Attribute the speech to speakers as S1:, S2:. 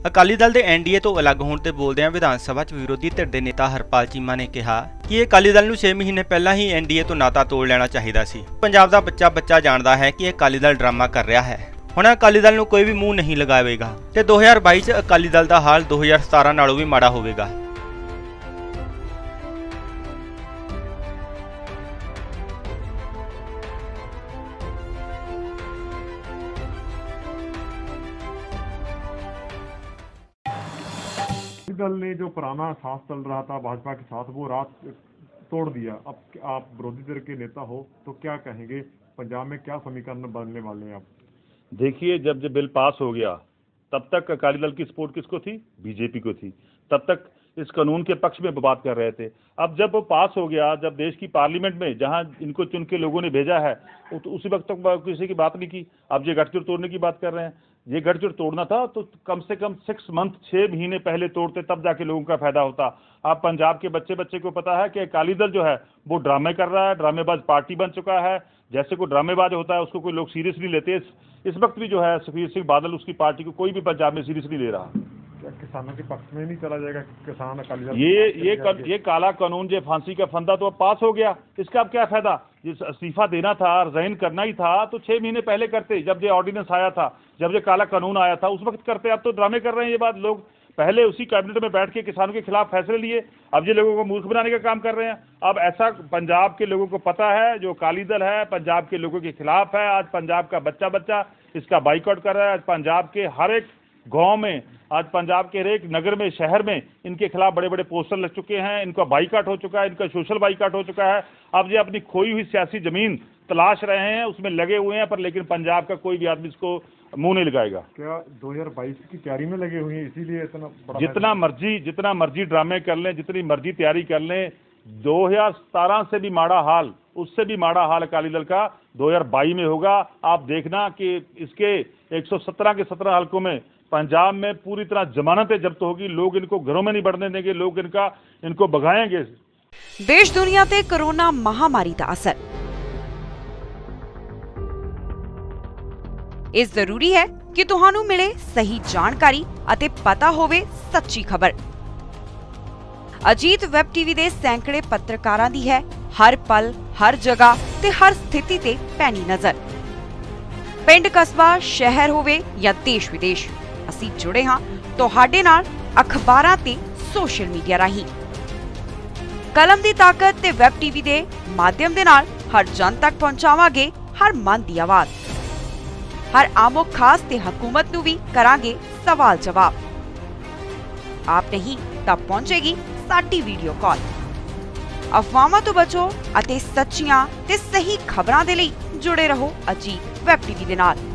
S1: ਅਕਾਲੀ ਦਲ ਦੇ ਐਨਡੀਏ ਤੋਂ ਅਲੱਗ ਹੋਣ ਤੇ ਬੋਲਦਿਆਂ ਵਿਧਾਨ ਸਭਾ 'ਚ ਵਿਰੋਧੀ ਧਿਰ ਦੇ ਨੇਤਾ ਹਰਪਾਲ ਚੀਮਾ ਨੇ ਕਿਹਾ ਕਿ ਅਕਾਲੀ ਦਲ ਨੂੰ 6 ਮਹੀਨੇ ਪਹਿਲਾਂ ਹੀ ਐਨਡੀਏ ਤੋਂ ਨਾਤਾ ਤੋੜ ਲੈਣਾ ਚਾਹੀਦਾ ਸੀ। ਪੰਜਾਬ ਦਾ ਬੱਚਾ ਜਾਣਦਾ ਹੈ ਕਿ ਅਕਾਲੀ ਦਲ ਡਰਾਮਾ ਕਰ ਰਿਹਾ ਹੈ। ਹੁਣ ਅਕਾਲੀ ਦਲ ਨੂੰ ਕੋਈ ਵੀ ਮੂੰਹ ਨਹੀਂ ਲਗਾਵੇਗਾ ਤੇ 2022 'ਚ ਅਕਾਲੀ ਦਲ ਦਾ ਹਾਲ 2017 ਨਾਲੋਂ ਵੀ ਮਾੜਾ ਹੋਵੇਗਾ।
S2: दल ने जो पुराना साथ चल रहा था भाजपा के साथ वो रात तोड़ दिया। अब आप विरोधी दल के नेता हो तो क्या कहेंगे, पंजाब में क्या समीकरण बनने वाले हैं आप?
S3: देखिए, जब बिल पास हो गया तब तक अकाली दल की सपोर्ट किसको थी? बीजेपी को थी। तब तक इस कानून के पक्ष में बात कर रहे थे। अब जब वो पास हो गया, जब देश की पार्लियामेंट में जहां इनको चुन के लोगों ने भेजा है तो उसी वक्त तक किसी की बात नहीं की। अब ये गठजोड़ तोड़ने की बात कर रहे हैं। ये गठजोड़ तोड़ना था तो कम से कम 6 महीने पहले तोड़ते, तब जाके लोगों का फायदा होता। अब पंजाब के बच्चे को पता है कि अकाली दल जो है वो ड्रामे कर रहा है, ड्रामेबाज पार्टी बन चुका है। जैसे कोई ड्रामेबाज होता है उसको कोई लोग सीरियस नहीं लेते। इस वक्त भी जो है सुखबीर सिंह बादल उसकी पार्टी को कोई भी पंजाब में सीरियस नहीं ले रहा।
S2: क्या किसानों के पक्ष में नहीं चला जाएगा? किसान अकाली दल
S3: ये काला कानून, जो फांसी का फंदा तो अब पास हो गया, इसका अब क्या फायदा? जिस इस्तीफा देना था, रिजाइन करना ही था तो 6 महीने पहले करते। जब ये ऑर्डिनेंस आया था, जब ये काला कानून आया था, उस वक्त करते। अब तो ड्रामे कर रहे हैं ये बात लोग। पहले उसी कैबिनेट में बैठ के किसानों के खिलाफ फैसले लिए, अब ये लोगों को मूर्ख बनाने का काम कर रहे हैं। अब ऐसा पंजाब के लोगों को पता है, जो अकाली दल है पंजाब के लोगों के खिलाफ है। आज पंजाब का बच्चा इसका बाइकआउट कर रहा है। आज पंजाब के हर एक गांव में, आज पंजाब के हर एक नगर में, शहर में इनके खिलाफ बड़े बड़े पोस्टर लग चुके हैं। इनका बाइकआउट हो चुका है, इनका सोशल बाइकआउट हो चुका है। अब ये अपनी खोई हुई सियासी जमीन तलाश रहे हैं, उसमें लगे हुए हैं, पर लेकिन पंजाब का कोई भी आदमी इसको मुंह नहीं लगाएगा।
S2: क्या 2022 की तैयारी में लगे हुए हैं, इसीलिए इतना बड़ा?
S3: जितना मर्जी ड्रामे कर लें, जितनी मर्जी तैयारी कर लें, 2017 से भी माड़ा हाल, उससे भी माड़ा हाल अकाली दल का 2022 में होगा। आप देखना कि इसके 117 के 17 हलकों में पंजाब में पूरी तरह जमानतें जब्त होगी। लोग इनको घरों में नहीं बढ़ने देंगे, लोग इनको भगाएंगे।
S4: देश दुनिया ते कोरोना महामारी दा असर इस जरूरी है कि तुहानू मिले सही जानकारी अते पता होवे सच्ची खबर। अजीत वैब टीवी दे सैकड़े पत्रकारां दी है हर पल, हर जगह ते हर स्थिति ते पैनी नजर। पिंड, कस्बा, शहर होवे या देश विदेश, ਅਸੀਂ जुड़े हाँ ਤੁਹਾਡੇ ਨਾਲ ਅਖਬਾਰਾਂ ਤੇ ਸੋਸ਼ਲ ਮੀਡੀਆ ਰਾਹੀਂ। ਕਲਮ ਦੀ ਤਾਕਤ ਤੇ ਵੈਬ ਟੀਵੀ ਦੇ ਮਾਧਿਅਮ ਦੇ ਨਾਲ ਹਰ ਜਨ ਤੱਕ ਪਹੁੰਚਾਵਾਂਗੇ ਹਰ ਮਨ ਦੀ ਆਵਾਜ਼। ਹਰ ਆਮੋ ਖਾਸ ਤੇ ਹਕੂਮਤ ਨੂੰ ਵੀ ਕਰਾਂਗੇ ਸਵਾਲ ਜਵਾਬ। ਆਪ ਨਹੀਂ ਤਾਂ ਪਹੁੰਚੇਗੀ ਸਾਡੀ ਵੀਡੀਓ ਕਾਲ। ਅਫਵਾਹਾਂ ਤੋਂ ਬਚੋ ਅਤੇ ਸੱਚੀਆਂ ਤੇ ਸਹੀ ਖਬਰਾਂ ਦੇ ਲਈ ਜੁੜੇ ਰਹੋ ਅਜੀਤ ਵੈਬ ਟੀਵੀ ਦੇ ਨਾਲ।